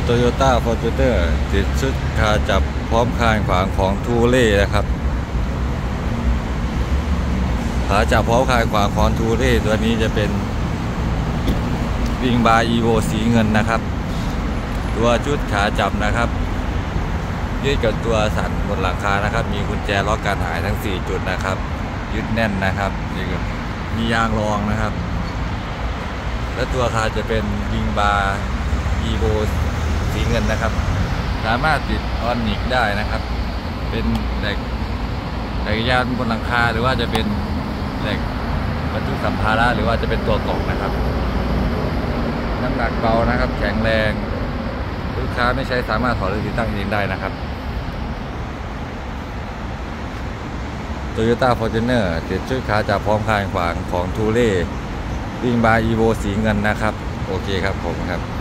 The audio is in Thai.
Toyota Fortuner ติดชุดคาจับพร้อมคานขวางของทูเล่นะครับขาจับพร้อมคานขวางของทูเล่ตัวนี้จะเป็นวิงบาร์อีโวสีเงินนะครับตัวชุดขาจับนะครับยึดกับตัวสันบนหลังคานะครับมีกุญแจล็อกการหายทั้ง4จุดนะครับยึดแน่นนะครับมียางรองนะครับและตัวคาจะเป็นวิงบาร์อีโวสีเงินนะครับสามารถติดออนนิกได้นะครับเป็นเหล็กยานบนหลังคาหรือว่าจะเป็นเหล็กบรรจุสัมภาระหรือว่าจะเป็นตัวกล่องนะครับน้ำหนักเบานะครับแข็งแรงลูกค้าไม่ใช้สามารถถอดหรือติดตั้งเองได้นะครับ Toyota Fortuner ติดชุดขาจับพร้อมคานขวางของทูเล่วิงบาร์อีโวสีเงินนะครับโอเคครับผมครับ